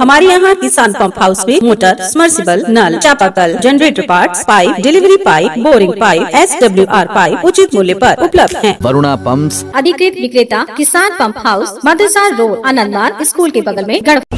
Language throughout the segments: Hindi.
हमारे यहाँ किसान पंप हाउस में मोटर, सबमर्सिबल, नल, चापाकल, generator parts, pipe, delivery pipe, boring pipe, SWR pipe उचित मूल्य पर उपलब्ध हैं। वरुणा पंप्स, अधिकृत विक्रेता Kisan pump house, Madrasa road, Anandmarg school के बगल में, गढ़वा।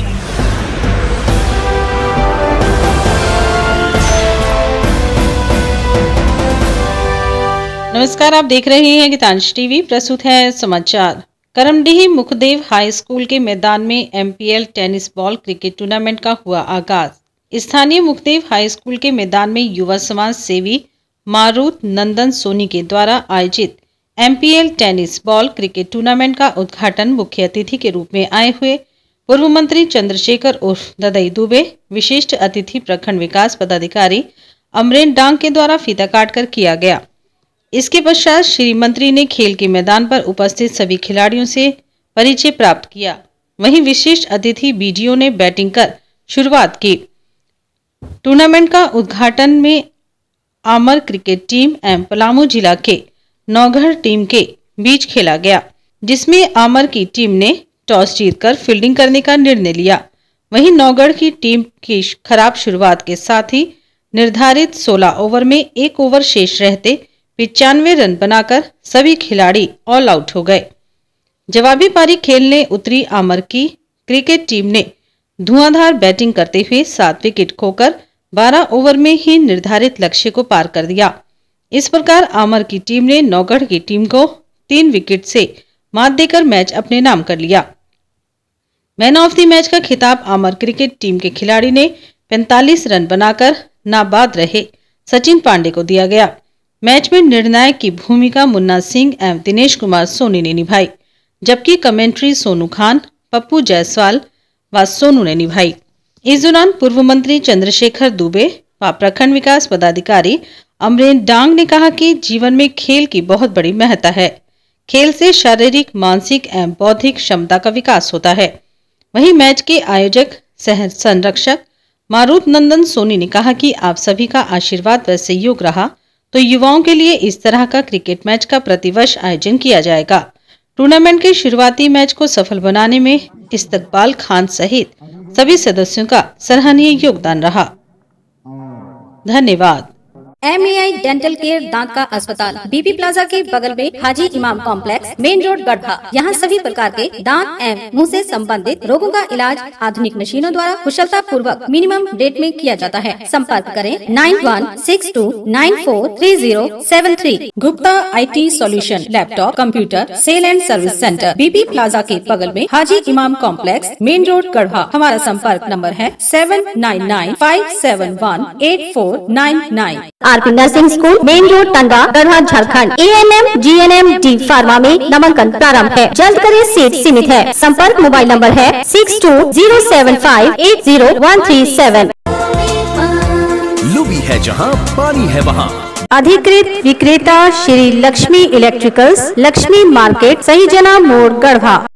नमस्कार, आप देख रहे हैं गीतांश टीवी। प्रस्तुत है समाचार। करमडीह मुखदेव हाई स्कूल के मैदान में MPL tennis ball cricket tournament का हुआ आगाज। स्थानीय मुखदेव हाई स्कूल के मैदान में युवा समाज सेवी मारुत नंदन सोनी के द्वारा आयोजित MPL tennis ball cricket tournament का उद्घाटन मुख्य अतिथि के रूप में आए हुए पूर्व मंत्री चंद्रशेखर उर्फ ददई दुबे, विशिष्ट अतिथि प्रखंड विकास पदाधिकारी अमरेन डांग के द्वारा फीता काटकर किया गया। इसके पश्चात श्री मंत्री ने खेल के मैदान पर उपस्थित सभी खिलाड़ियों से परिचय प्राप्त किया। वहीं विशिष्ट अतिथि BDO ने बैटिंग कर शुरुआत की। टूर्नामेंट का उद्घाटन में आमर क्रिकेट टीम एवं पलामू जिला के नौगढ़ टीम के बीच खेला गया, जिसमें आमर की टीम ने टॉस जीतकर फील्डिंग करने का निर्णय लिया। वहीं नौगढ़ की टीम की खराब शुरुआत के साथ ही निर्धारित 16 ओवर में 1 ओवर शेष रहते 95 रन बनाकर सभी खिलाड़ी ऑल आउट हो गए। जवाबी पारी खेलने उतरी आमर की क्रिकेट टीम ने धुआंधार बैटिंग करते हुए 7 विकेट खोकर 12 ओवर में ही निर्धारित लक्ष्य को पार कर दिया। इस प्रकार आमर की टीम ने नौगढ़ की टीम को 3 विकेट से मात देकर मैच अपने नाम कर लिया। मैन ऑफ द मैच का खिताब आमर क्रिकेट टीम के खिलाड़ी ने 45 रन बनाकर नाबाद रहे सचिन पांडे को दिया गया। मैच में निर्णायक की भूमिका मुन्ना सिंह एवं दिनेश कुमार सोनी ने निभाई, जबकि कमेंट्री सोनू खान, पप्पू जायसवाल व सोनू ने निभाई। इस दौरान पूर्व मंत्री चंद्रशेखर दुबे व प्रखंड विकास पदाधिकारी अमरेन डांग ने कहा कि जीवन में खेल की बहुत बड़ी महत्ता है। खेल से शारीरिक, मानसिक एवं बौद्धिक क्षमता का विकास होता है। वहीं मैच के आयोजक सह संरक्षक मारुत नंदन सोनी ने कहा कि आप सभी का आशीर्वाद व सहयोग रहा तो युवाओं के लिए इस तरह का क्रिकेट मैच का प्रतिवर्ष आयोजन किया जाएगा। टूर्नामेंट के शुरुआती मैच को सफल बनाने में इस्तकबाल खान सहित सभी सदस्यों का सराहनीय योगदान रहा। धन्यवाद। MAI डेंटल केयर दांत का अस्पताल, BP प्लाजा के बगल में, हाजी इमाम कॉम्प्लेक्स, मेन रोड, गढ़वा। यहाँ सभी प्रकार के दांत एवं मुंह से संबंधित रोगों का इलाज आधुनिक मशीनों द्वारा कुशलता पूर्वक मिनिमम रेट में किया जाता है। संपर्क करें 9162943073। Gupta IT solution, laptop, computer sale and service centre, BP plaza के बगल में, हाजी इमाम कॉम्प्लेक्स, मेन रोड, गढ़वा। हमारा संपर्क नंबर है 7995718499। RP nursing school, main road, Tanga, Garhwa, Jharkhand. ANM GNM D pharma में नामांकन प्रारंभ है। जल्द करें, सीट सीमित है। संपर्क मोबाइल नंबर है 6207580137। लुबी है जहां, पानी है वहां। अधिकृत विक्रेता Shri Lakshmi electricals, Lakshmi market, Sahijana मोड़, गढ़वा।